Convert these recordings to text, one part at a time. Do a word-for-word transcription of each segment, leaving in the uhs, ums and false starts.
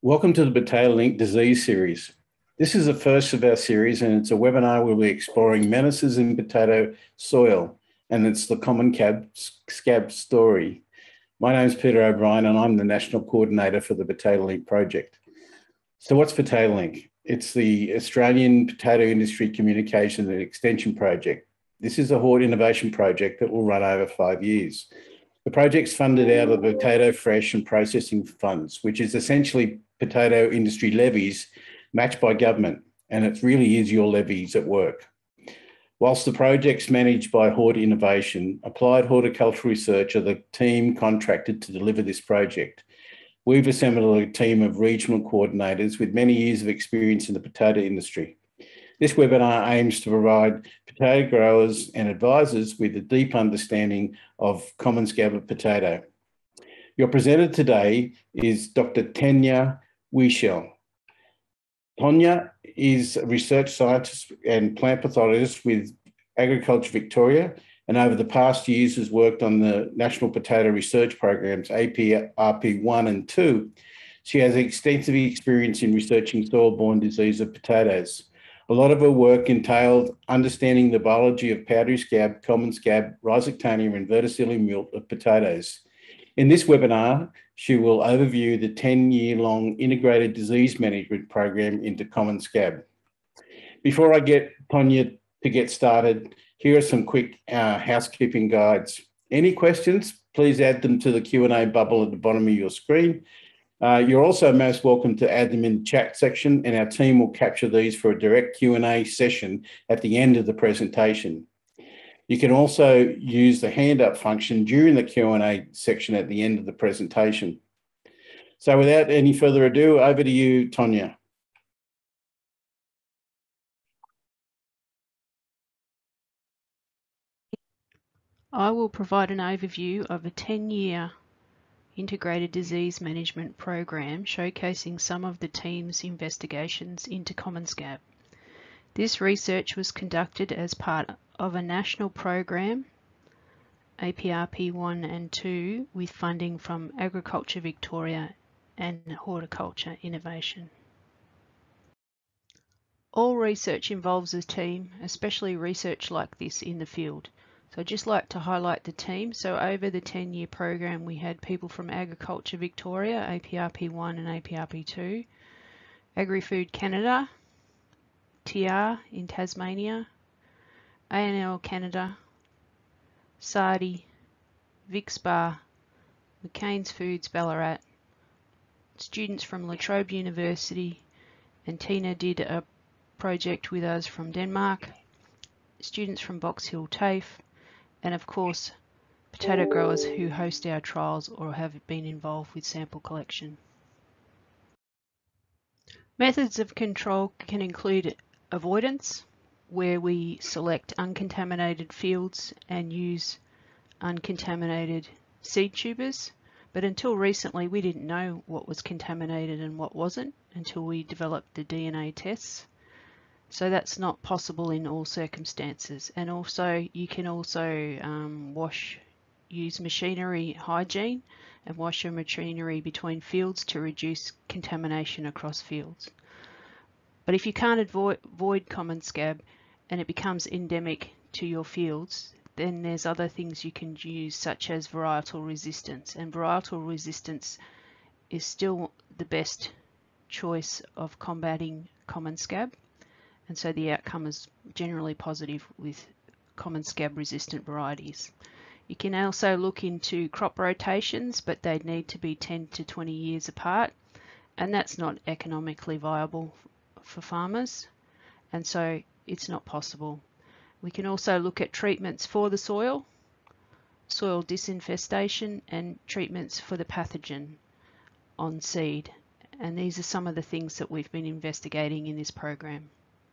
Welcome to the PotatoLink disease series. This is the first of our series, and it's a webinar where we're exploring menaces in potato soil, and it's the common cab, scab story. My name is Peter O'Brien, and I'm the National Coordinator for the PotatoLink project. So what's PotatoLink? It's the Australian Potato Industry Communication and Extension Project. This is a Hort innovation project that will run over five years. The project's funded out of the Potato Fresh and Processing Funds, which is essentially potato industry levies matched by government, and it really is your levies at work. Whilst the project's managed by Hort Innovation, Applied Horticultural Research are the team contracted to deliver this project. We've assembled a team of regional coordinators with many years of experience in the potato industry. This webinar aims to provide potato growers and advisors with a deep understanding of common scab of potato. Your presenter today is Doctor Tonya Wiechel. Tonya is a research scientist and plant pathologist with Agriculture Victoria, and over the past years has worked on the National Potato Research Programs, A P R P one and two. She has extensive experience in researching soil-borne disease of potatoes. A lot of her work entailed understanding the biology of powdery scab, common scab, Rhizoctonia, and Verticillium wilt of potatoes. In this webinar, she will overview the ten-year-long integrated disease management program into common scab. Before I get Tonya to get started, here are some quick uh, housekeeping guides. Any questions, please add them to the Q and A bubble at the bottom of your screen. Uh, you're also most welcome to add them in the chat section, and our team will capture these for a direct Q and A session at the end of the presentation. You can also use the hand up function during the Q and A section at the end of the presentation. So without any further ado, over to you, Tonya. I will provide an overview of a ten-year integrated disease management program showcasing some of the team's investigations into common scab. This research was conducted as part of a national program, A P R P one and two, with funding from Agriculture Victoria and Horticulture Innovation. All research involves a team, especially research like this in the field. So I'd just like to highlight the team. So over the ten-year program, we had people from Agriculture Victoria, A P R P one and A P R P two, Agri-Food Canada, T R in Tasmania, A N L Canada, Sardi, Vixbar, McCain's Foods Ballarat, students from La Trobe University, and Tina did a project with us from Denmark, students from Box Hill TAFE, and of course potato growers who host our trials or have been involved with sample collection. Methods of control can include avoidance, where we select uncontaminated fields and use uncontaminated seed tubers, but until recently we didn't know what was contaminated and what wasn't until we developed the D N A tests. So that's not possible in all circumstances. And also you can also um, wash, use machinery hygiene and wash your machinery between fields to reduce contamination across fields. But if you can't avoid, avoid common scab and it becomes endemic to your fields, then there's other things you can use, such as varietal resistance. And varietal resistance is still the best choice of combating common scab. And so the outcome is generally positive with common scab resistant varieties. You can also look into crop rotations, but they need to be ten to twenty years apart, and that's not economically viable for farmers, and so it's not possible. We can also look at treatments for the soil, soil disinfestation, and treatments for the pathogen on seed, and these are some of the things that we've been investigating in this program.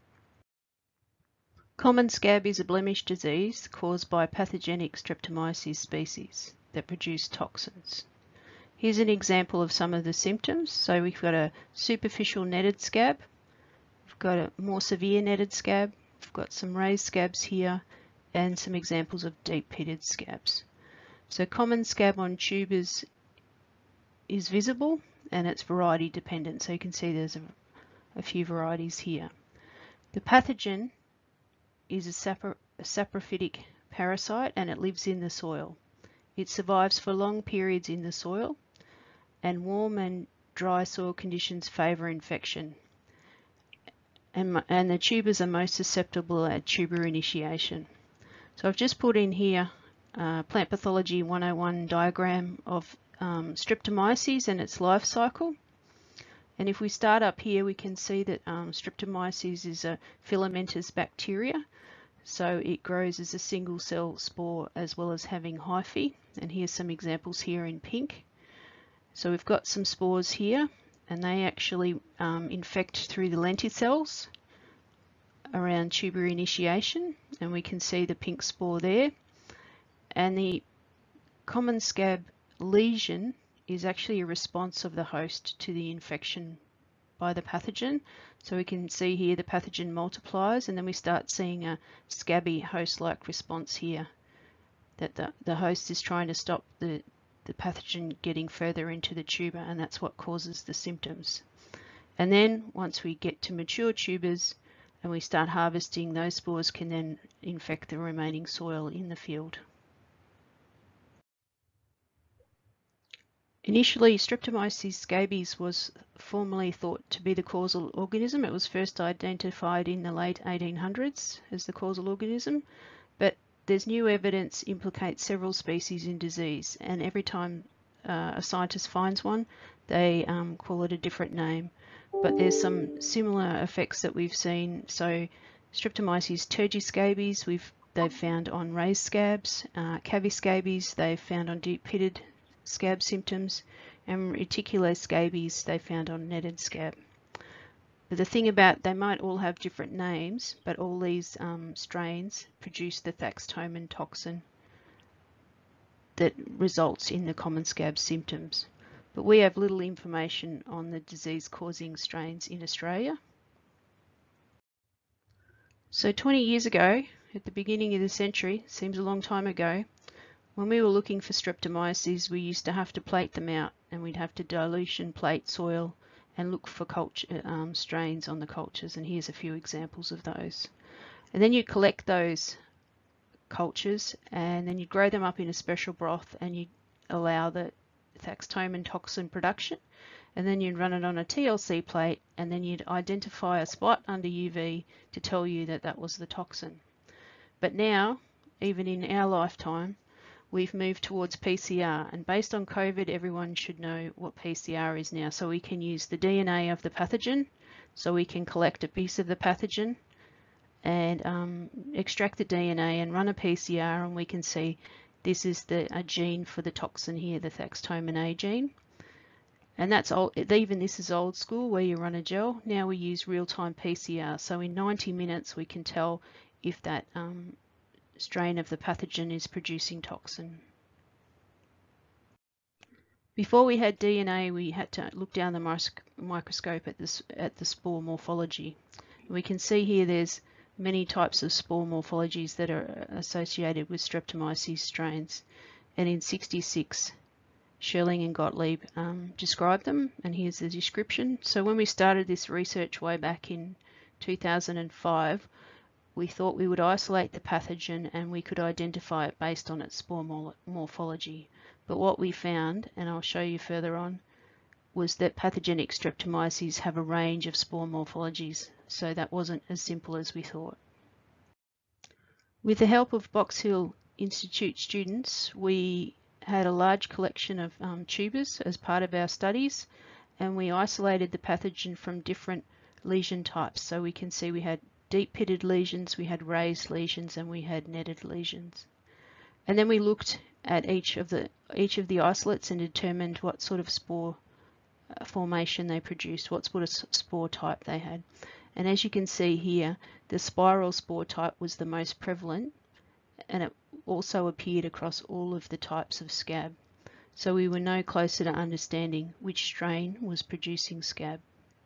Common scab is a blemish disease caused by pathogenic Streptomyces species that produce toxins. Here's an example of some of the symptoms. So we've got a superficial netted scab, we've got a more severe netted scab, we've got some raised scabs here, and some examples of deep pitted scabs. So common scab on tubers is visible, and it's variety dependent. So you can see there's a, a few varieties here. The pathogen is a, sapor a saprophytic parasite, and it lives in the soil. It survives for long periods in the soil, and warm and dry soil conditions favour infection. And, and the tubers are most susceptible at tuber initiation. So I've just put in here uh, Plant Pathology one oh one diagram of um, Streptomyces and its life cycle. And if we start up here, we can see that um, Streptomyces is a filamentous bacteria. So it grows as a single cell spore as well as having hyphae. And here's some examples here in pink. So we've got some spores here, and they actually um, infect through the lenticels around tuber initiation, and we can see the pink spore there. And the common scab lesion is actually a response of the host to the infection by the pathogen. So we can see here the pathogen multiplies, and then we start seeing a scabby host-like response here, that the, the host is trying to stop the, the pathogen getting further into the tuber, and that's what causes the symptoms. And then once we get to mature tubers and we start harvesting, those spores can then infect the remaining soil in the field. Initially, Streptomyces scabies was formerly thought to be the causal organism. It was first identified in the late eighteen hundreds as the causal organism, but there's new evidence implicates several species in disease, and every time uh, a scientist finds one, they um, call it a different name. But there's some similar effects that we've seen. So Streptomyces tergiscabies, we've they've found on raised scabs, uh, caviscabies they've found on deep-pitted scab symptoms, and reticuloscabies they found on netted scab. But the thing about, they might all have different names, but all these um, strains produce the Thaxtomen toxin that results in the common scab symptoms. But we have little information on the disease-causing strains in Australia. So twenty years ago, at the beginning of the century, seems a long time ago, when we were looking for Streptomyces, we used to have to plate them out, and we'd have to dilution plate soil and look for culture, um, strains on the cultures, and here's a few examples of those. And then you collect those cultures, and then you grow them up in a special broth, and you allow the Thaxtomen toxin production, and then you'd run it on a T L C plate, and then you'd identify a spot under U V to tell you that that was the toxin. But now, even in our lifetime, we've moved towards P C R, and based on COVID, everyone should know what P C R is now. So we can use the D N A of the pathogen, so we can collect a piece of the pathogen and um, extract the D N A and run a P C R, and we can see this is the a gene for the toxin here, the Thaxtomen A gene. And that's old, even this is old school where you run a gel. Now we use real-time P C R, so in ninety minutes we can tell if that um, strain of the pathogen is producing toxin. Before we had D N A, we had to look down the microscope at this at the spore morphology. We can see here there's many types of spore morphologies that are associated with Streptomyces strains, and in sixty-six, Sherling and Gottlieb um, described them, and here's the description. So when we started this research way back in two thousand five, we thought we would isolate the pathogen and we could identify it based on its spore morphology. But what we found, and I'll show you further on, was that pathogenic Streptomyces have a range of spore morphologies, so that wasn't as simple as we thought. With the help of Box Hill Institute students, we had a large collection of um, tubers as part of our studies, and we isolated the pathogen from different lesion types. So we can see we had deep pitted lesions, we had raised lesions, and we had netted lesions. And then we looked at each of the each of the isolates and determined what sort of spore formation they produced, what sort of spore type they had. And as you can see here, the spiral spore type was the most prevalent, and it also appeared across all of the types of scab. So we were no closer to understanding which strain was producing scab.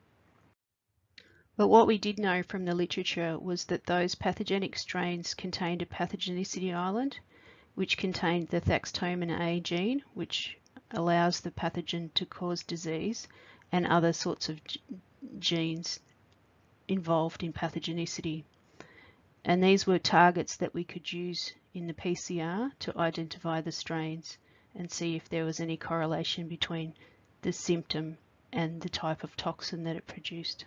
But what we did know from the literature was that those pathogenic strains contained a pathogenicity island, which contained the Thaxtomen A gene, which allows the pathogen to cause disease, and other sorts of genes involved in pathogenicity. And these were targets that we could use in the P C R to identify the strains and see if there was any correlation between the symptom and the type of toxin that it produced.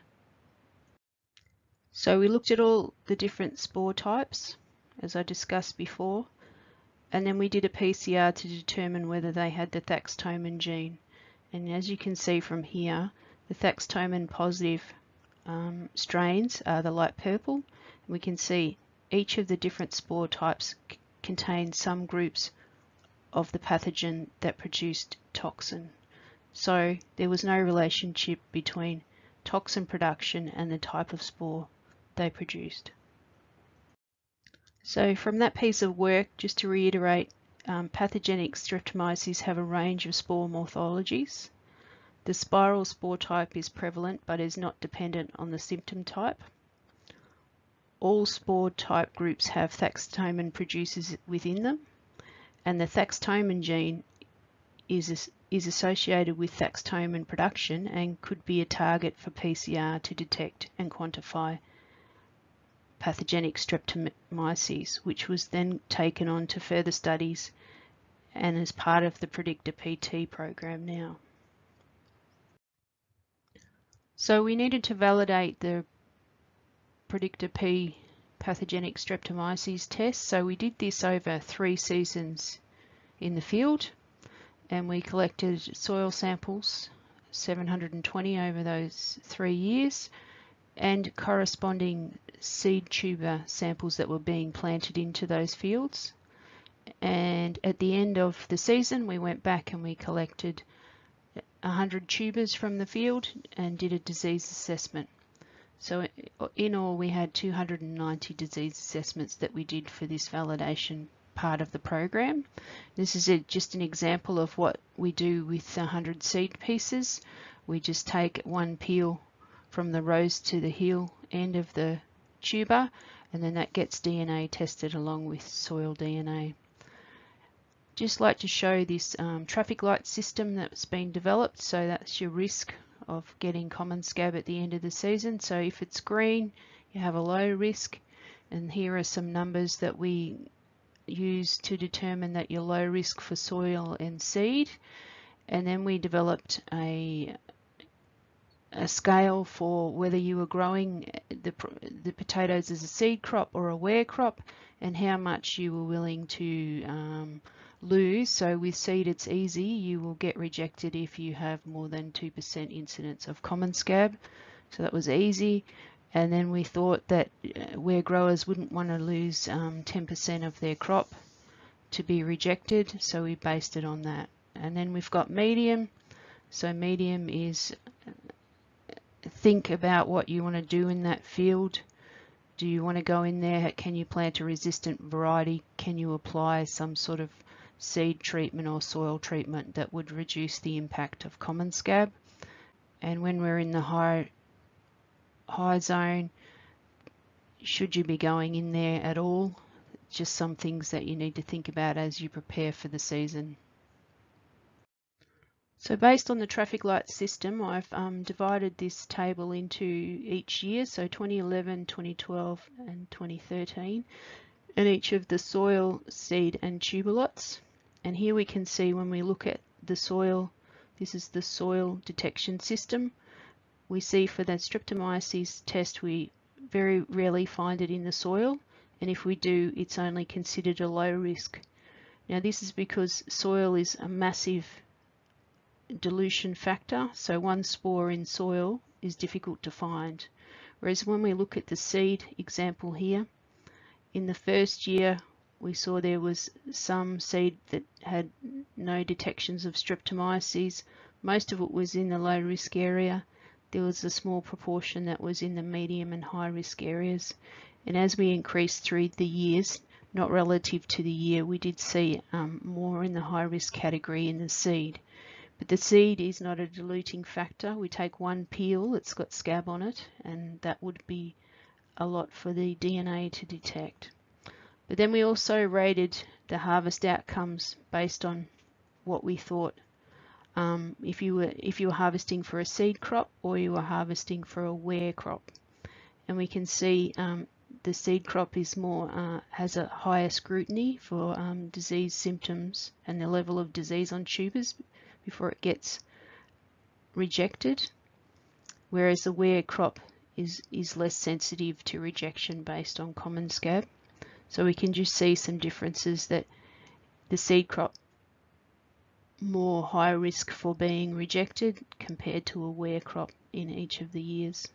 So we looked at all the different spore types, as I discussed before, and then we did a P C R to determine whether they had the thaxtomen gene. And as you can see from here, the thaxtomen positive um, strains are the light purple. We can see each of the different spore types contain some groups of the pathogen that produced toxin. So there was no relationship between toxin production and the type of spore they produced. So from that piece of work, just to reiterate, um, pathogenic streptomyces have a range of spore morphologies. The spiral spore type is prevalent but is not dependent on the symptom type. All spore type groups have thaxtomen producers within them, and the thaxtomen gene is, is associated with thaxtomen production and could be a target for P C R to detect and quantify pathogenic streptomyces, which was then taken on to further studies and is part of the Predictor P T program now. So we needed to validate the Predictor P pathogenic streptomyces test. So we did this over three seasons in the field, and we collected soil samples, seven hundred twenty over those three years, and corresponding seed tuber samples that were being planted into those fields. And at the end of the season, we went back and we collected one hundred tubers from the field and did a disease assessment. So in all, we had two hundred ninety disease assessments that we did for this validation part of the program. This is a, just an example of what we do with one hundred seed pieces. We just take one peel from the rose to the heel end of the tuber, and then that gets D N A tested along with soil D N A. Just like to show this um, traffic light system that's been developed. So that's your risk of getting common scab at the end of the season. So if it's green, you have a low risk, and here are some numbers that we use to determine that you're low risk for soil and seed. And then we developed a a scale for whether you were growing the, the potatoes as a seed crop or a wear crop, and how much you were willing to um, lose. So with seed it's easy, you will get rejected if you have more than two percent incidence of common scab, so that was easy. And then we thought that where growers wouldn't want to lose um, ten percent of their crop to be rejected, so we based it on that. And then we've got medium. So medium is think about what you want to do in that field. Do you want to go in there? Can you plant a resistant variety? Can you apply some sort of seed treatment or soil treatment that would reduce the impact of common scab? And when we're in the high high zone, should you be going in there at all? Just some things that you need to think about as you prepare for the season. So based on the traffic light system, I've um, divided this table into each year, so twenty eleven, twenty twelve and twenty thirteen, and each of the soil, seed and tuber lots. And here we can see when we look at the soil, this is the soil detection system. We see for the streptomyces test, we very rarely find it in the soil, and if we do, it's only considered a low risk. Now this is because soil is a massive dilution factor, so one spore in soil is difficult to find. Whereas when we look at the seed example here, in the first year we saw there was some seed that had no detections of streptomyces. Most of it was in the low risk area. There was a small proportion that was in the medium and high risk areas. And as we increased through the years, not relative to the year, we did see um, more in the high risk category in the seed. But the seed is not a diluting factor. We take one peel that's got scab on it, and that would be a lot for the D N A to detect. But then we also rated the harvest outcomes based on what we thought um, if you were if you were harvesting for a seed crop or you were harvesting for a wear crop. And we can see um, the seed crop is more uh, has a higher scrutiny for um, disease symptoms and the level of disease on tubers before it gets rejected, whereas the wear crop is is less sensitive to rejection based on common scab. So we can just see some differences, that the seed crop more high risk for being rejected compared to a wear crop in each of the years.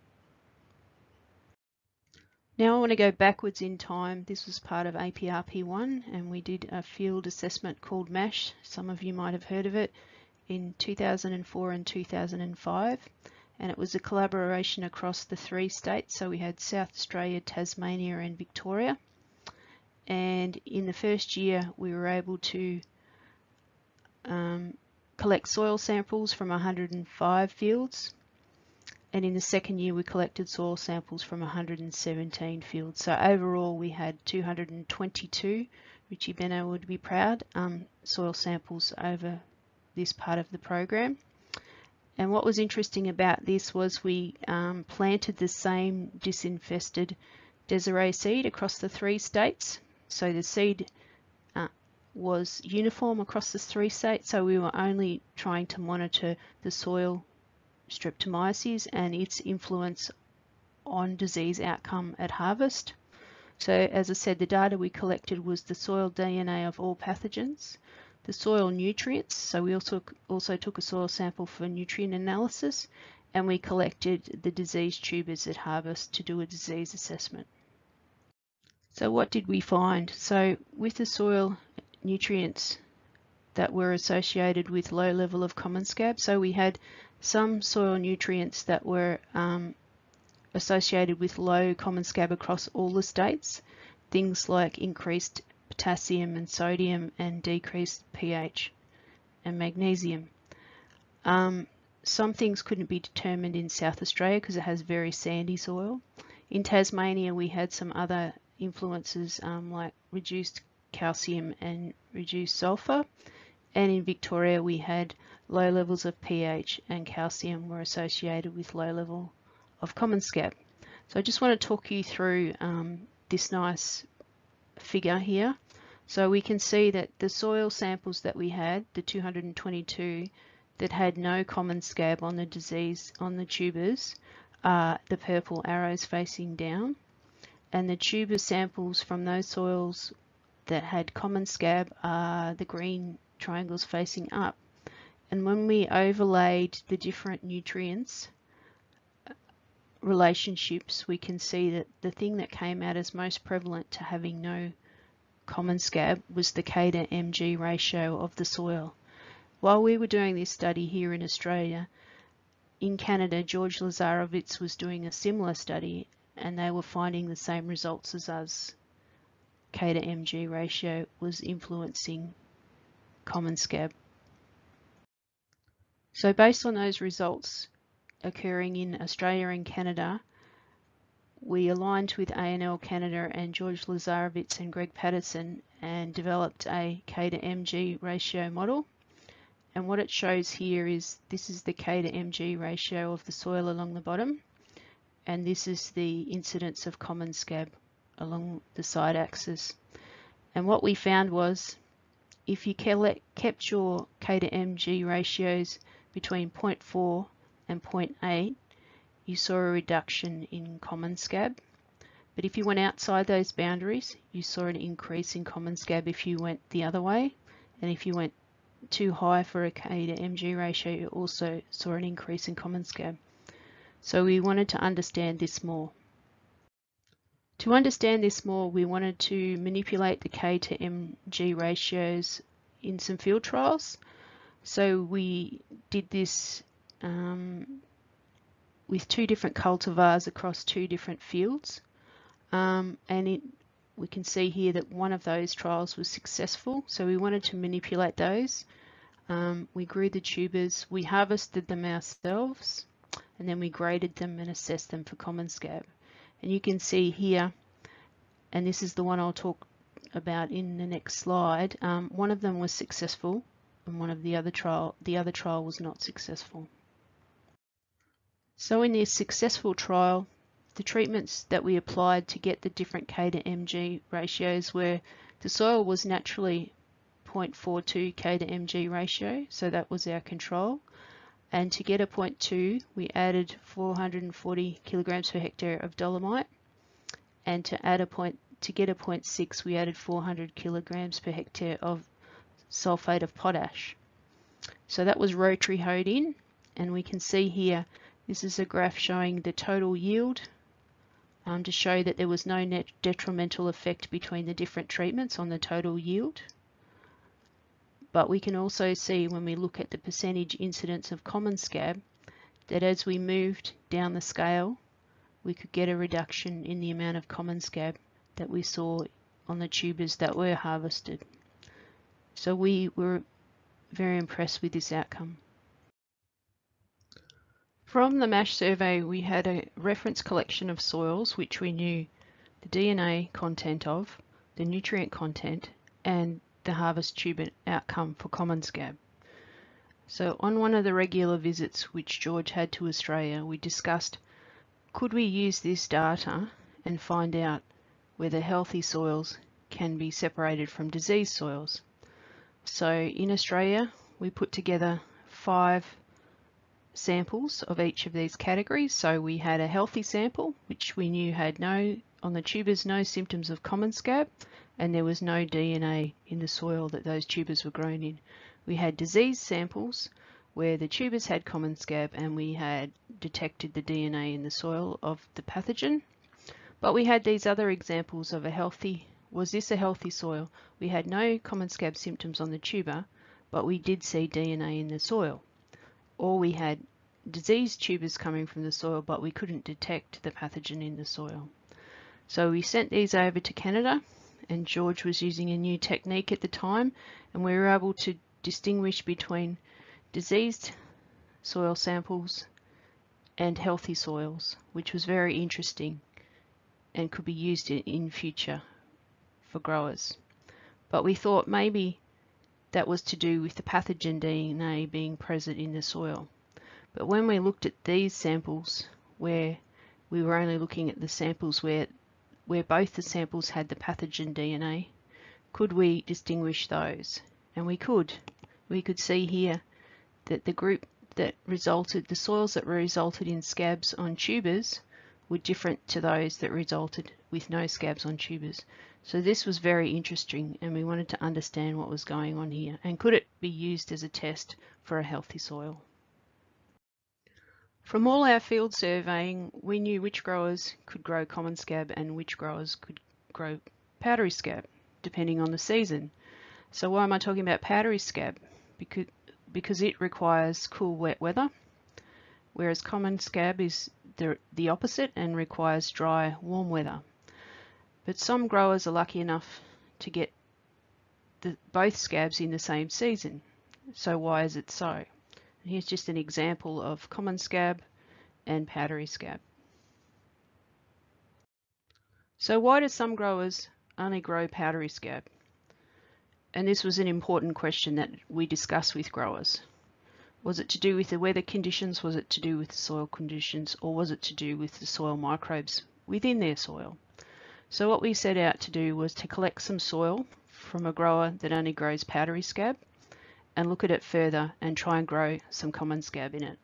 Now I want to go backwards in time. This was part of A P R P one, and we did a field assessment called MASH. Some of you might have heard of it, in two thousand four and two thousand five, and it was a collaboration across the three states. So we had South Australia, Tasmania and Victoria. And in the first year we were able to um, collect soil samples from one hundred five fields, and in the second year we collected soil samples from one hundred seventeen fields. So overall we had two hundred twenty-two, Richie Benno would be proud, um, soil samples over this part of the program. And what was interesting about this was we um, planted the same disinfested Desiree seed across the three states. So the seed uh, was uniform across the three states, so we were only trying to monitor the soil streptomyces and its influence on disease outcome at harvest. So as I said, the data we collected was the soil D N A of all pathogens, the soil nutrients, so we also also took a soil sample for nutrient analysis, and we collected the disease tubers at harvest to do a disease assessment. So what did we find? So with the soil nutrients that were associated with low level of common scab, so we had some soil nutrients that were um, associated with low common scab across all the states, things like increased potassium and sodium and decreased pH and magnesium. Um, some things couldn't be determined in South Australia because it has very sandy soil. In Tasmania we had some other influences um, like reduced calcium and reduced sulfur, and in Victoria we had low levels of pH and calcium were associated with low level of common scab. So I just want to talk you through um, this nice figure here. So we can see that the soil samples that we had, the two hundred twenty-two that had no common scab on the disease on the tubers, are the purple arrows facing down, and the tuber samples from those soils that had common scab are the green triangles facing up. And when we overlaid the different nutrients relationships, we can see that the thing that came out as most prevalent to having no common scab was the K to M G ratio of the soil. While we were doing this study here in Australia, in Canada, George Lazarevitz was doing a similar study and they were finding the same results as us. K to M G ratio was influencing common scab. So based on those results occurring in Australia and Canada, we aligned with A and L Canada and George Lazarevitz and Greg Patterson and developed a K to M G ratio model. And what it shows here is this is the K to M G ratio of the soil along the bottom, and this is the incidence of common scab along the side axis. And what we found was if you kept your K to M G ratios between zero point four and zero point eight, you saw a reduction in common scab. But if you went outside those boundaries, you saw an increase in common scab if you went the other way. And if you went too high for a K to M G ratio, you also saw an increase in common scab. So we wanted to understand this more. To understand this more, we wanted to manipulate the K to M G ratios in some field trials. So we did this um, with two different cultivars across two different fields. Um, and it, we can see here that one of those trials was successful. So we wanted to manipulate those. Um, we grew the tubers, we harvested them ourselves, and then we graded them and assessed them for common scab. And you can see here, and this is the one I'll talk about in the next slide, um, one of them was successful and one of the other trial, the other trial was not successful. So in this successful trial, the treatments that we applied to get the different K to M G ratios were the soil was naturally zero point four two K to M G ratio, so that was our control. And to get a zero point two, we added four hundred forty kilograms per hectare of dolomite, and to add a point to get a zero point six, we added four hundred kilograms per hectare of sulfate of potash. So that was rotary hoed in, and we can see here, this is a graph showing the total yield um, to show that there was no net detrimental effect between the different treatments on the total yield. But we can also see when we look at the percentage incidence of common scab that as we moved down the scale, we could get a reduction in the amount of common scab that we saw on the tubers that were harvested. So we were very impressed with this outcome. From the MASH survey, we had a reference collection of soils which we knew the D N A content of, the nutrient content, and the harvest tuber outcome for common scab. So on one of the regular visits which George had to Australia, we discussed, could we use this data and find out whether healthy soils can be separated from diseased soils? So in Australia, we put together five samples of each of these categories. So we had a healthy sample, which we knew had no, on the tubers, no symptoms of common scab, and there was no D N A in the soil that those tubers were grown in. We had disease samples where the tubers had common scab and we had detected the D N A in the soil of the pathogen. But we had these other examples of a healthy, was this a healthy soil? We had no common scab symptoms on the tuber, but we did see D N A in the soil. Or we had diseased tubers coming from the soil, but we couldn't detect the pathogen in the soil. So we sent these over to Canada, and George was using a new technique at the time, and we were able to distinguish between diseased soil samples and healthy soils, which was very interesting and could be used in, in future for growers. But we thought maybe that was to do with the pathogen D N A being present in the soil. But when we looked at these samples, where we were only looking at the samples where, where both the samples had the pathogen D N A, could we distinguish those? And we could. We could see here that the group that resulted, the soils that resulted in scabs on tubers were different to those that resulted with no scabs on tubers. So this was very interesting, and we wanted to understand what was going on here, and could it be used as a test for a healthy soil. From all our field surveying, we knew which growers could grow common scab and which growers could grow powdery scab, depending on the season. So why am I talking about powdery scab? Because, because it requires cool, wet weather, whereas common scab is the, the opposite and requires dry, warm weather. But some growers are lucky enough to get the, both scabs in the same season. So why is it so? And here's just an example of common scab and powdery scab. So why do some growers only grow powdery scab? And this was an important question that we discussed with growers. Was it to do with the weather conditions? Was it to do with the soil conditions? Or was it to do with the soil microbes within their soil? So what we set out to do was to collect some soil from a grower that only grows powdery scab and look at it further and try and grow some common scab in it.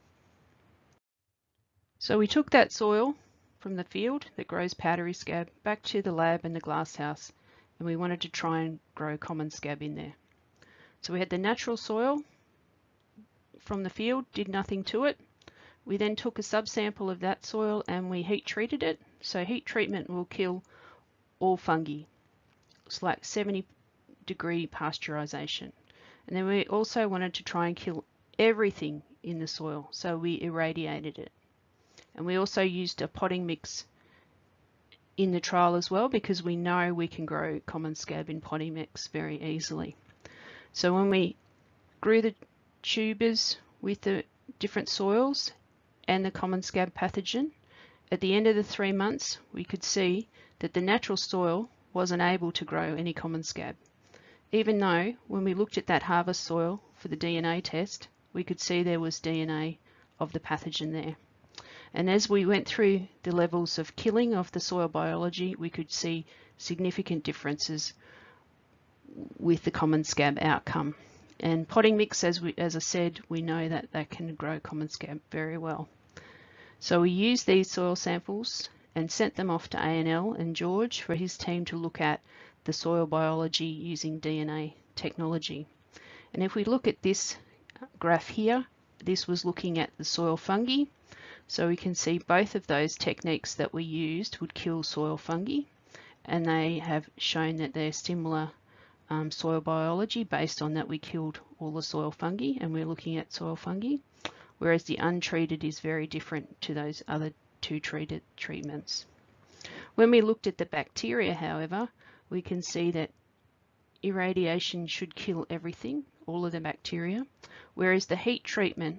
So we took that soil from the field that grows powdery scab back to the lab and the glass house, and we wanted to try and grow common scab in there. So we had the natural soil from the field, did nothing to it. We then took a subsample of that soil and we heat treated it. So heat treatment will kill all fungi. It's like seventy degree pasteurization. And then we also wanted to try and kill everything in the soil, so we irradiated it. And we also used a potting mix in the trial as well, because we know we can grow common scab in potting mix very easily. So when we grew the tubers with the different soils and the common scab pathogen, at the end of the three months we could see that the natural soil wasn't able to grow any common scab. even though when we looked at that harvest soil for the D N A test, we could see there was D N A of the pathogen there. And as we went through the levels of killing of the soil biology, we could see significant differences with the common scab outcome. And potting mix, as, we, as I said, we know that that can grow common scab very well. So we used these soil samples and sent them off to A and L and George for his team to look at the soil biology using D N A technology. And if we look at this graph here, this was looking at the soil fungi. So we can see both of those techniques that we used would kill soil fungi, and they have shown that they're similar um, soil biology. Based on that, we killed all the soil fungi, and we're looking at soil fungi, whereas the untreated is very different to those other two treated treatments. When we looked at the bacteria, however, we can see that irradiation should kill everything, all of the bacteria, whereas the heat treatment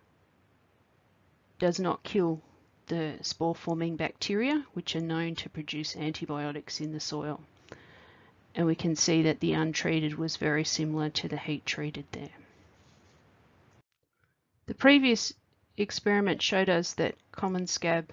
does not kill the spore-forming bacteria, which are known to produce antibiotics in the soil. And we can see that the untreated was very similar to the heat-treated there. The previous experiment showed us that common scab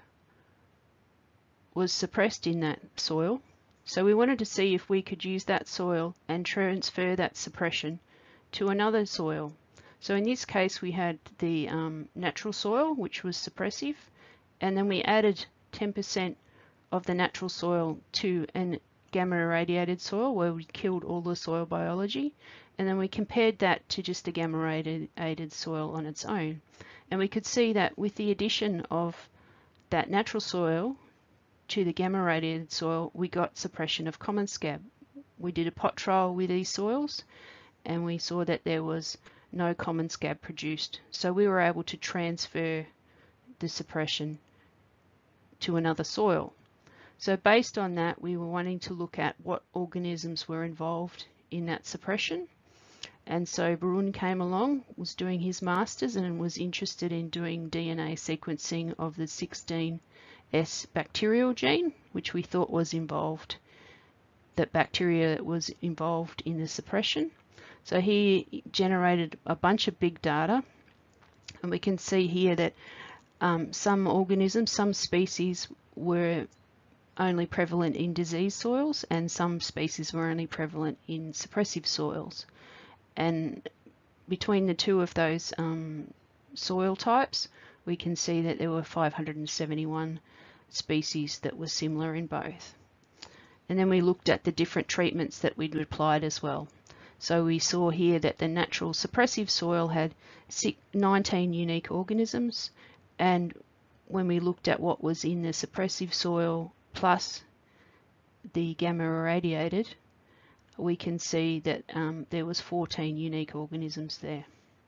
was suppressed in that soil. So we wanted to see if we could use that soil and transfer that suppression to another soil. So in this case, we had the um, natural soil, which was suppressive, and then we added ten percent of the natural soil to an gamma irradiated soil where we killed all the soil biology, and then we compared that to just the gamma irradiated soil on its own. And we could see that with the addition of that natural soil to the gamma irradiated soil, we got suppression of common scab. We did a pot trial with these soils, and we saw that there was no common scab produced. So we were able to transfer the suppression to another soil. So based on that, we were wanting to look at what organisms were involved in that suppression. And so Varun came along, was doing his master's, and was interested in doing D N A sequencing of the sixteen S bacterial gene, which we thought was involved, that bacteria was involved in the suppression. So he generated a bunch of big data, and we can see here that um, some organisms, some species were only prevalent in disease soils, and some species were only prevalent in suppressive soils. And between the two of those um, soil types, we can see that there were five hundred seventy-one species that were similar in both. And then we looked at the different treatments that we'd applied as well. So we saw here that the natural suppressive soil had nineteen unique organisms, and when we looked at what was in the suppressive soil plus the gamma irradiated, we can see that um, there was fourteen unique organisms there.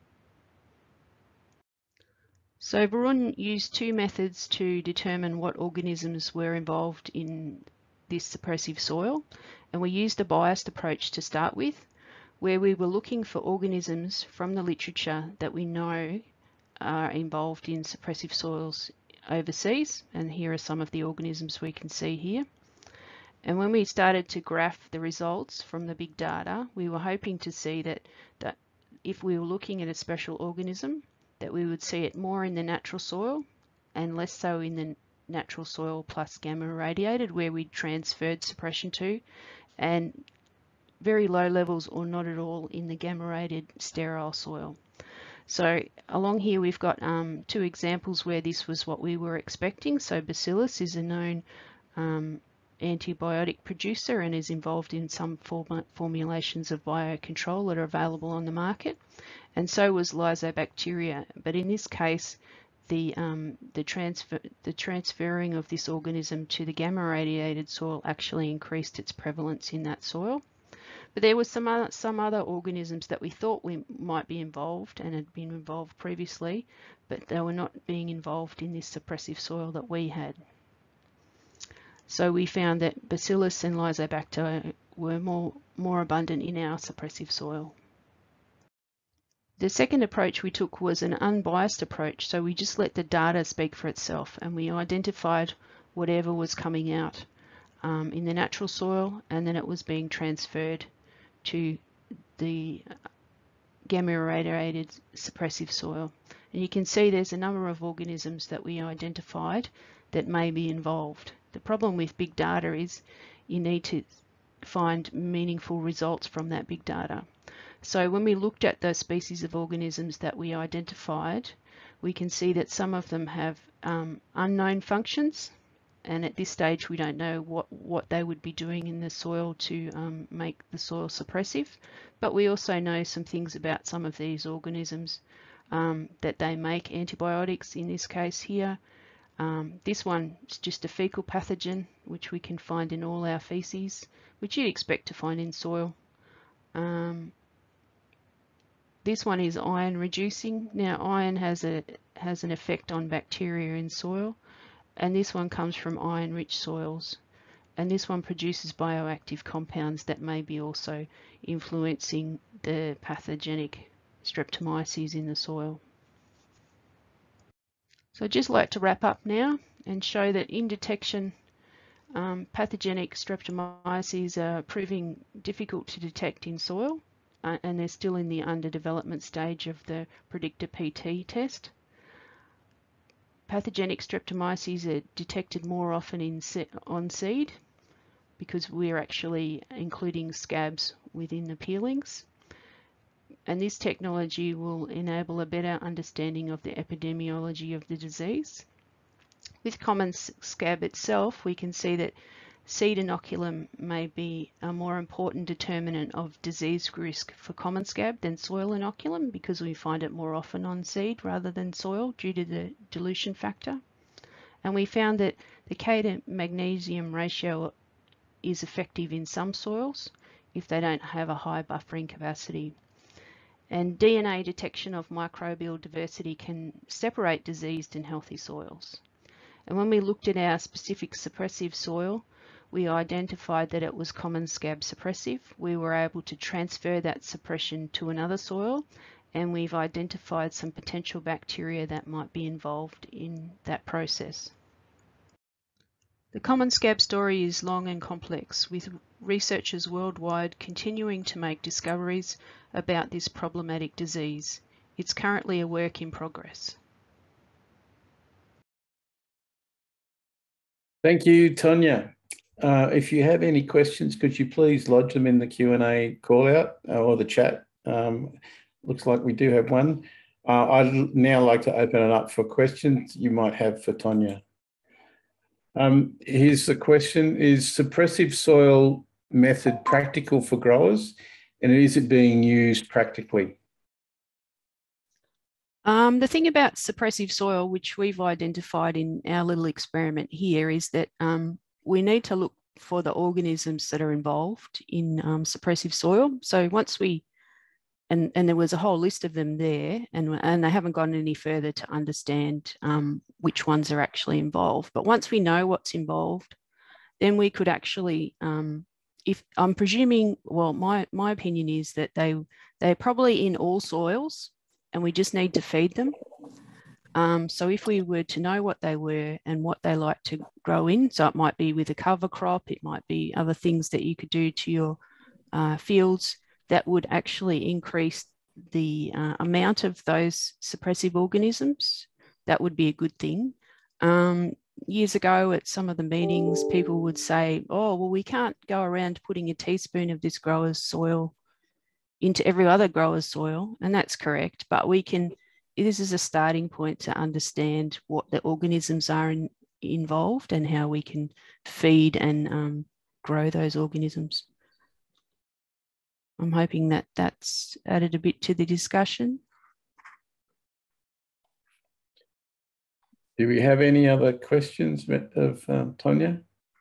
So Varun used two methods to determine what organisms were involved in this suppressive soil, and we used a biased approach to start with, where we were looking for organisms from the literature that we know are involved in suppressive soils overseas, and here are some of the organisms we can see here. And when we started to graph the results from the big data, we were hoping to see that, that if we were looking at a special organism, that we would see it more in the natural soil and less so in the natural soil plus gamma irradiated, where we transferred suppression to, and very low levels or not at all in the gamma irradiated sterile soil. So along here we've got um, two examples where this was what we were expecting. So Bacillus is a known um, antibiotic producer and is involved in some form formulations of biocontrol that are available on the market, and so was Rhizobacteria. But in this case, the um, the transfer the transferring of this organism to the gamma irradiated soil actually increased its prevalence in that soil. But there were some other, some other organisms that we thought we might be involved and had been involved previously, but they were not being involved in this suppressive soil that we had. So we found that Bacillus and Rhizobacter were more, more abundant in our suppressive soil. The second approach we took was an unbiased approach, so we just let the data speak for itself, and we identified whatever was coming out um, in the natural soil, and then it was being transferred to the gamma irradiated suppressive soil. And you can see there's a number of organisms that we identified that may be involved. The problem with big data is you need to find meaningful results from that big data. So when we looked at those species of organisms that we identified, we can see that some of them have um, unknown functions, and at this stage we don't know what, what they would be doing in the soil to um, make the soil suppressive. But we also know some things about some of these organisms, um, that they make antibiotics, in this case here. Um, this one is just a fecal pathogen, which we can find in all our feces, which you'd expect to find in soil. Um, this one is iron reducing. Now iron has a has an effect on bacteria in soil, and this one comes from iron rich soils, and this one produces bioactive compounds that may be also influencing the pathogenic streptomyces in the soil. So I'd just like to wrap up now and show that in detection, um, pathogenic streptomyces are proving difficult to detect in soil, uh, and they're still in the under development stage of the predictor P T test. Pathogenic streptomyces are detected more often in se on seed because we're actually including scabs within the peelings. And this technology will enable a better understanding of the epidemiology of the disease. With common scab itself, we can see that seed inoculum may be a more important determinant of disease risk for common scab than soil inoculum, because we find it more often on seed rather than soil due to the dilution factor. And we found that the K to magnesium ratio is effective in some soils if they don't have a high buffering capacity. And D N A detection of microbial diversity can separate diseased and healthy soils. And when we looked at our specific suppressive soil, we identified that it was common scab suppressive. We were able to transfer that suppression to another soil, and we've identified some potential bacteria that might be involved in that process. The common scab story is long and complex, with researchers worldwide continuing to make discoveries about this problematic disease. It's currently a work in progress. Thank you, Tonya. Uh, if you have any questions, could you please lodge them in the Q and A call out uh, or the chat? Um, looks like we do have one. Uh, I'd now like to open it up for questions you might have for Tonya. Um, here's the question: is suppressive soil method practical for growers, and is it being used practically? Um, the thing about suppressive soil, which we've identified in our little experiment here, is that um, we need to look for the organisms that are involved in um, suppressive soil. So once we, and, and there was a whole list of them there, and, and they haven't gone any further to understand um, which ones are actually involved. But once we know what's involved, then we could actually, um, if I'm presuming, well, my, my opinion is that they, they're probably in all soils, and we just need to feed them. Um, so if we were to know what they were and what they like to grow in, so it might be with a cover crop, it might be other things that you could do to your uh, fields that would actually increase the uh, amount of those suppressive organisms, that would be a good thing. Um, years ago at some of the meetings, people would say, oh, well, we can't go around putting a teaspoon of this grower's soil into every other grower's soil, and that's correct, but we can, this is a starting point to understand what the organisms are in, involved and how we can feed and um, grow those organisms. I'm hoping that that's added a bit to the discussion. Do we have any other questions of um, Tonya?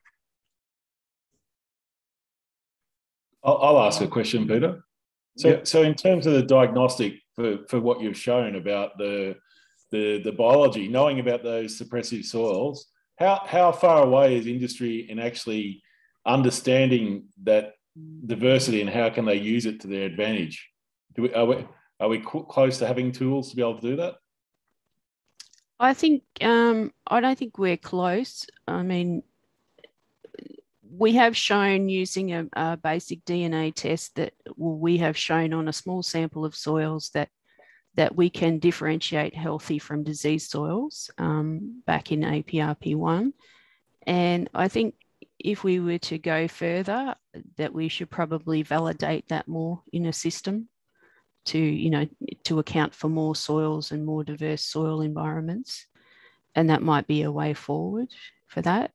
I'll, I'll ask a question, Peter. So, yep. so in terms of the diagnostic for, for what you've shown about the, the, the biology, knowing about those suppressive soils, how, how far away is industry in actually understanding that diversity and how can they use it to their advantage? Do we, are we, are we close to having tools to be able to do that? I think, um, I don't think we're close. I mean, we have shown using a, a basic D N A test that well, we have shown on a small sample of soils that that we can differentiate healthy from diseased soils um, back in A P R P one. And I think if we were to go further, that we should probably validate that more in a system to, you know, to account for more soils and more diverse soil environments. And that might be a way forward for that.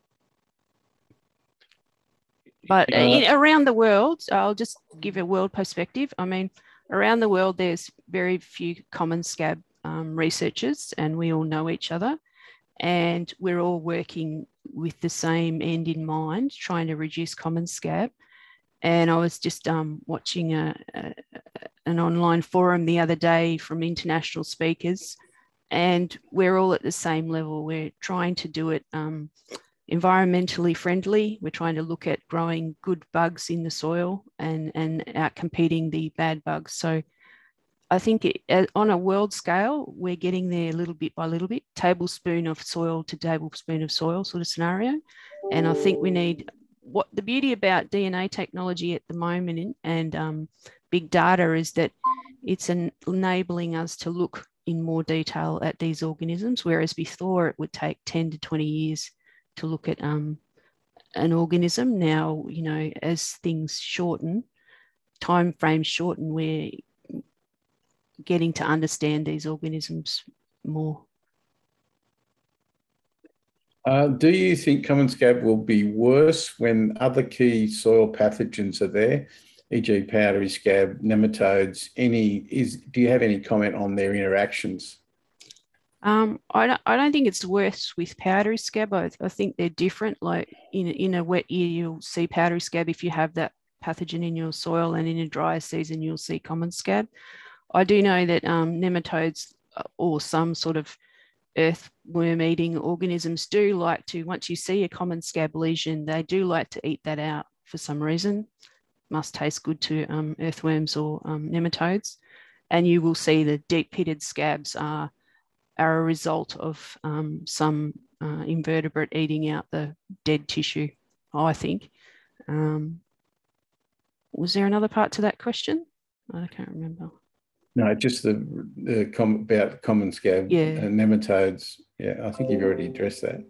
But uh, in, around the world, I'll just give a world perspective. I mean, around the world, there's very few common scab um, researchers, and we all know each other. And we're all working with the same end in mind, trying to reduce common scab. And I was just um, watching a, a, an online forum the other day from international speakers, and we're all at the same level. We're trying to do it um, environmentally friendly. We're trying to look at growing good bugs in the soil and, and out-competing the bad bugs. So I think it, on a world scale, we're getting there little bit by little bit, tablespoon of soil to tablespoon of soil sort of scenario. And I think we need, what the beauty about D N A technology at the moment and um, big data is that it's an, enabling us to look in more detail at these organisms, whereas before it would take ten to twenty years to look at um, an organism. Now, you know, as things shorten, time frames shorten, we're getting to understand these organisms more. Uh, do you think common scab will be worse when other key soil pathogens are there, for example powdery scab, nematodes? Any is? Do you have any comment on their interactions? Um, I don't. I don't think it's worse with powdery scab. I, I think they're different. Like in in a wet year, you'll see powdery scab if you have that pathogen in your soil, and in a dry season, you'll see common scab. I do know that um, nematodes or some sort of earthworm-eating organisms do like to, once you see a common scab lesion, they do like to eat that out for some reason. Must taste good to um, earthworms or um, nematodes. And you will see the deep-pitted scabs are, are a result of um, some uh, invertebrate eating out the dead tissue, I think. Um, was there another part to that question? I can't remember. No, just the, the com about common scab yeah. and nematodes. Yeah, I think you've already addressed that.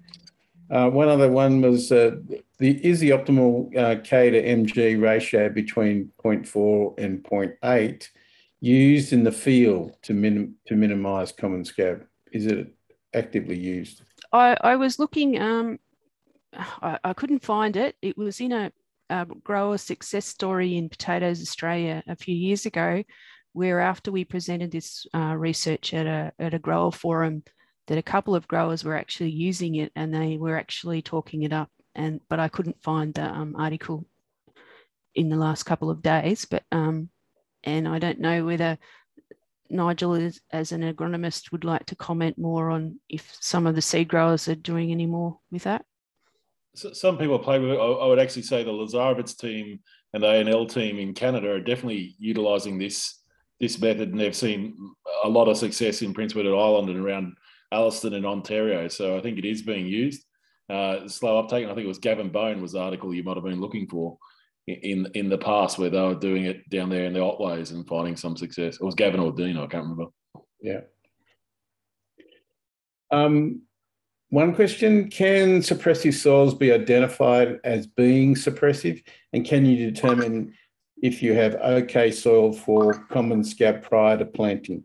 Uh, one other one was uh, the is the optimal uh, K to M G ratio between zero point four and zero point eight used in the field to minim to minimise common scab? Is it actively used? I, I was looking. Um, I, I couldn't find it. It was in a, a grower success story in Potatoes Australia a few years ago, where after we presented this uh, research at a, at a grower forum, that a couple of growers were actually using it and they were actually talking it up. And but I couldn't find the um, article in the last couple of days. But um, and I don't know whether Nigel, is, as an agronomist, would like to comment more on if some of the seed growers are doing any more with that. So some people play with it. I would actually say the Lazarevitz team and the A N L team in Canada are definitely utilising this this method, and they've seen a lot of success in Prince Edward Island and around Alliston and Ontario. So I think it is being used. Uh, slow uptake, and I think it was Gavin Bone was the article you might have been looking for in in the past, where they were doing it down there in the Otways and finding some success. It was Gavin or Dean, I can't remember. Yeah. Um, one question, can suppressive soils be identified as being suppressive? And can you determine if you have okay soil for common scab prior to planting?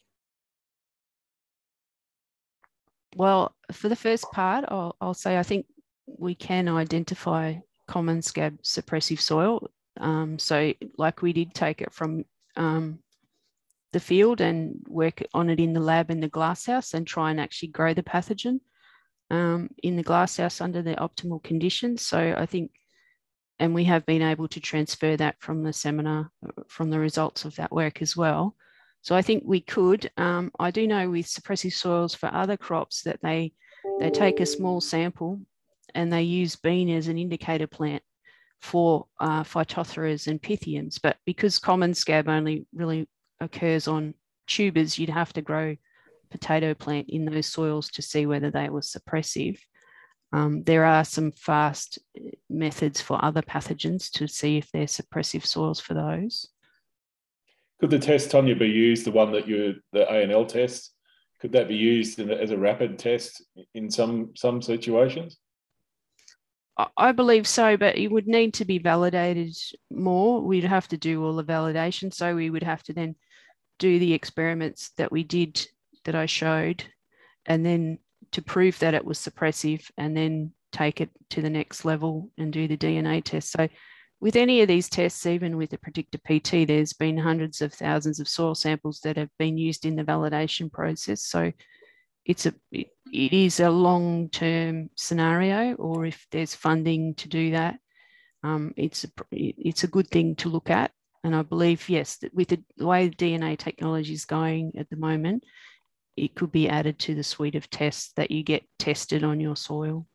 Well, for the first part, I'll, I'll say I think we can identify common scab suppressive soil. Um, so like we did take it from um, the field and work on it in the lab in the glasshouse and try and actually grow the pathogen um, in the glasshouse under the optimal conditions. So I think, and we have been able to transfer that from the seminar, from the results of that work as well. So I think we could. Um, I do know with suppressive soils for other crops that they, they take a small sample and they use bean as an indicator plant for uh, phytophthora and pythiums. But because common scab only really occurs on tubers, you'd have to grow potato plant in those soils to see whether they were suppressive. Um, there are some fast methods for other pathogens to see if they're suppressive soils for those. Could the test, Tonya, be used, the one that you, the A and L test, could that be used in, as a rapid test in some, some situations? I believe so, but it would need to be validated more. We'd have to do all the validation. So we would have to then do the experiments that we did, that I showed, and then to prove that it was suppressive, and then take it to the next level and do the D N A test. So with any of these tests, even with the predictor P T, there's been hundreds of thousands of soil samples that have been used in the validation process. So it's a, it, it is a long-term scenario, or if there's funding to do that, um, it's, a, it's a good thing to look at. And I believe, yes, that with the, the way the D N A technology is going at the moment, it could be added to the suite of tests that you get tested on your soil.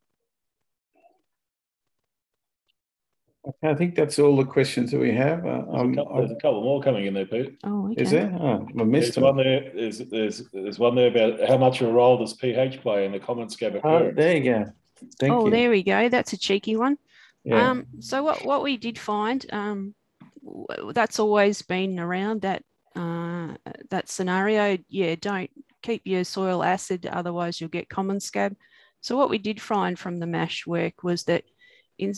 Okay, I think that's all the questions that we have. Uh, there's, um, a couple, there's a couple more coming in there, Pete. Oh, okay. Is there? Oh, I missed there's one there. There's, there's, there's one there about how much of a role does pH play in the common scab occurrence? Oh, there you go. Thank oh, you. there we go. That's a cheeky one. Yeah. Um, so what, what we did find, um, that's always been around, that uh, that scenario. Yeah, don't keep your soil acid, otherwise you'll get common scab. So what we did find from the MASH work was that in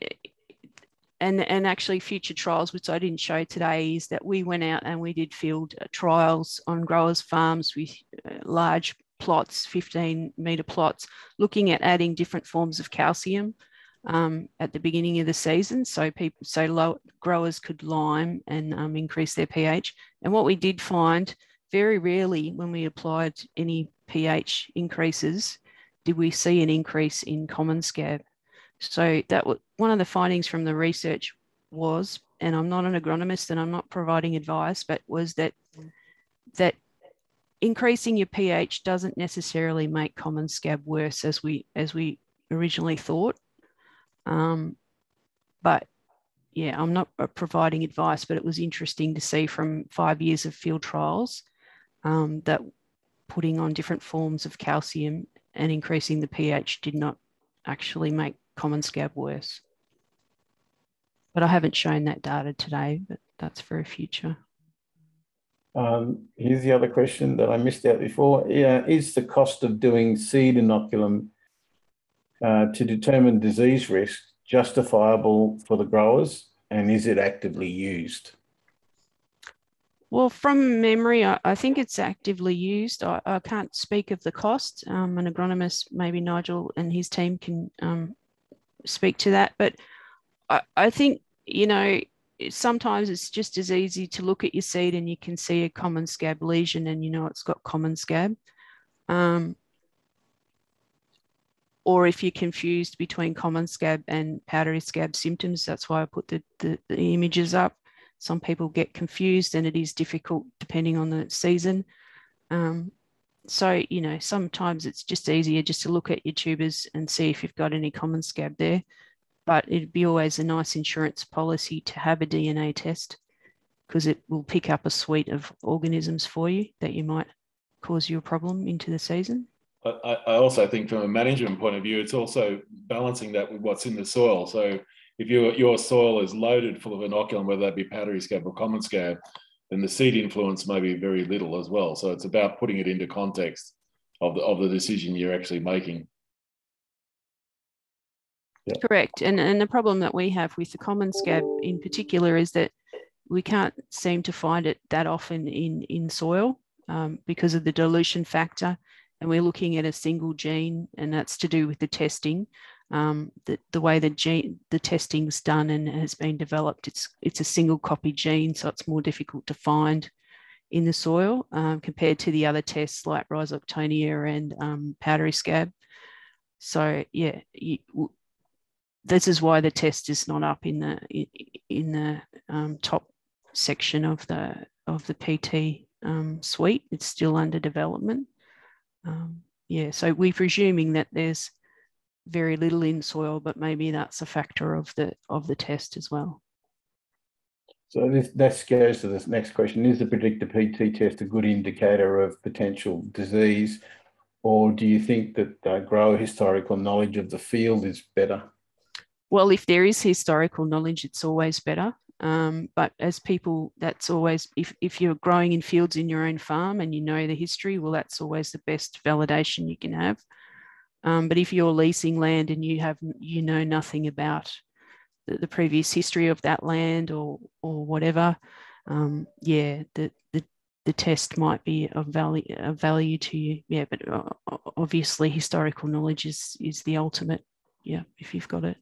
and and actually future trials, which I didn't show today, is that we went out and we did field trials on growers' farms with large plots, fifteen metre plots, looking at adding different forms of calcium um, at the beginning of the season, so people, so low growers could lime and um, increase their pH. And what we did find, very rarely when we applied any pH increases, did we see an increase in common scab. So that was one of the findings from the research was, and I'm not an agronomist and I'm not providing advice, but was that that increasing your pH doesn't necessarily make common scab worse as we as we originally thought. Um, but yeah, I'm not providing advice, but it was interesting to see from five years of field trials um, that putting on different forms of calcium and increasing the pH did not actually make common scab worse. But I haven't shown that data today, but that's for a future. Um, here's the other question that I missed out before. Yeah, is the cost of doing seed inoculum uh, to determine disease risk justifiable for the growers, and is it actively used? Well, from memory, I, I think it's actively used. I, I can't speak of the cost. Um, an agronomist, maybe Nigel and his team can um, speak to that. But I, I think, you know, sometimes it's just as easy to look at your seed and you can see a common scab lesion and you know it's got common scab. Um, or if you're confused between common scab and powdery scab symptoms, that's why I put the, the, the images up. Some people get confused and it is difficult depending on the season. Um, so, you know, sometimes it's just easier just to look at your tubers and see if you've got any common scab there. But it'd be always a nice insurance policy to have a D N A test because it will pick up a suite of organisms for you that you might cause you a problem into the season. I, I also think from a management point of view, it's also balancing that with what's in the soil. So if your, your soil is loaded full of inoculum, whether that be powdery scab or common scab, then the seed influence may be very little as well. So it's about putting it into context of the, of the decision you're actually making. Yeah. Correct. And, and the problem that we have with the common scab in particular is that we can't seem to find it that often in, in soil um, because of the dilution factor. And we're looking at a single gene, and that's to do with the testing. Um, the, the way the gene, the testing's done and has been developed, it's, it's a single copy gene, so it's more difficult to find in the soil um, compared to the other tests like Rhizoctonia and um, powdery scab. So yeah, you, this is why the test is not up in the in the um, top section of the of the P T um, suite. It's still under development. Um, yeah, so we're presuming that there's very little in soil, but maybe that's a factor of the of the test as well. So this this goes to this next question: is the predictor P T test a good indicator of potential disease, or do you think that uh, grower historical knowledge of the field is better? Well, if there is historical knowledge, it's always better. Um, but as people, that's always, if, if you're growing in fields in your own farm and you know the history, well, that's always the best validation you can have. Um, but if you're leasing land and you have, you know nothing about the, the previous history of that land or or whatever, um, yeah, the, the the test might be of value of value to you. Yeah, but obviously historical knowledge is is the ultimate. Yeah, if you've got it.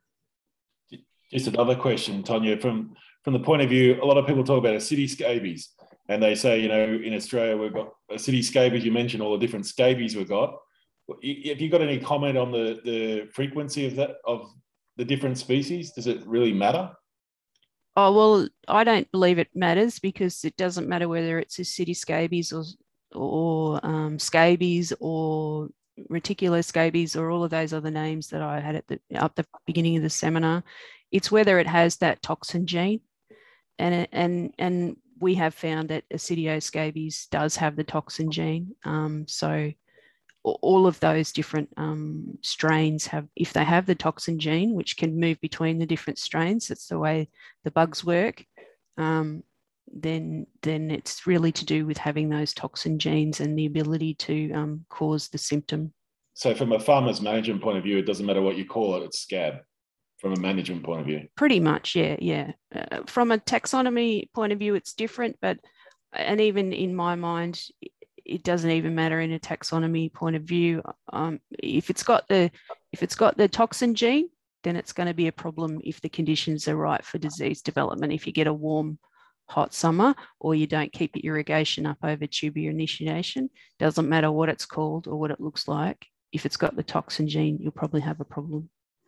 Just another question, Tonya, from from the point of view, a lot of people talk about acidic scabies, and they say, you know, in Australia we've got acidic scabies. You mentioned all the different scabies we've got. Have you got any comment on the the frequency of that of the different species? Does it really matter? Oh, well, I don't believe it matters, because it doesn't matter whether it's acidic scabies or or um, scabies or reticular scabies or all of those other names that I had at the up the beginning of the seminar. It's whether it has that toxin gene, and and and we have found that acidioscabies does have the toxin gene. Um, so all of those different um, strains have, if they have the toxin gene, which can move between the different strains, that's the way the bugs work, um, then, then it's really to do with having those toxin genes and the ability to um, cause the symptom. So from a farmer's management point of view, it doesn't matter what you call it, it's scab from a management point of view. Pretty much, yeah, yeah. Uh, from a taxonomy point of view, it's different, but, and even in my mind, it doesn't even matter in a taxonomy point of view. Um, if it's got the if it's got the toxin gene, then it's going to be a problem if the conditions are right for disease development. If you get a warm, hot summer, or you don't keep your irrigation up over tuber initiation, doesn't matter what it's called or what it looks like. If it's got the toxin gene, you'll probably have a problem.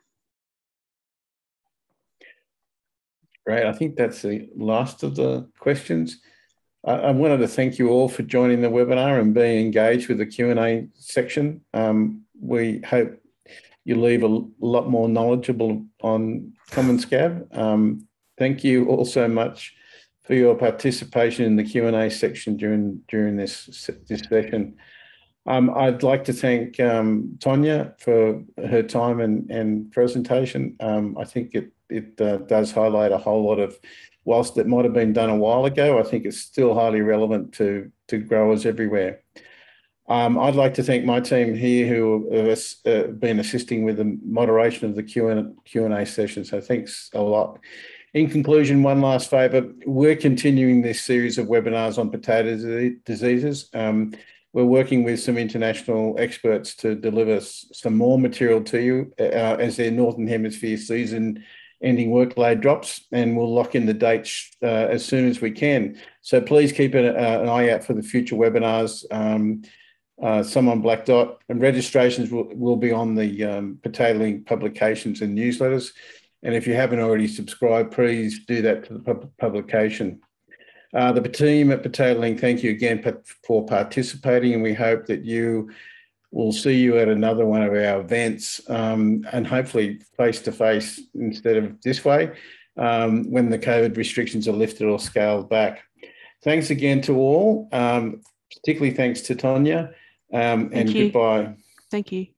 Great. I think that's the last of the questions. I wanted to thank you all for joining the webinar and being engaged with the Q and A section. Um, we hope you leave a lot more knowledgeable on common scab. Um, thank you all so much for your participation in the Q and A section during, during this, this session. Um, I'd like to thank um, Tonya for her time and, and presentation. Um, I think it, it uh, does highlight a whole lot of, whilst it might have been done a while ago, I think it's still highly relevant to, to growers everywhere. Um, I'd like to thank my team here who have uh, been assisting with the moderation of the Q and A session, so thanks a lot. In conclusion, one last favour, we're continuing this series of webinars on potato diseases. Um, we're working with some international experts to deliver some more material to you uh, as their Northern Hemisphere season ending workload drops, and we'll lock in the dates uh, as soon as we can. So please keep an, uh, an eye out for the future webinars, um, uh, some on Black Dot, and registrations will, will be on the um, PotatoLink publications and newsletters. And if you haven't already subscribed, please do that to the pub publication. Uh, the team at PotatoLink, thank you again for participating, and we hope that you we'll see you at another one of our events, um, and hopefully face-to-face instead of this way, um, when the COVID restrictions are lifted or scaled back. Thanks again to all, um, particularly thanks to Tonya, um, and Thank you. goodbye. Thank you.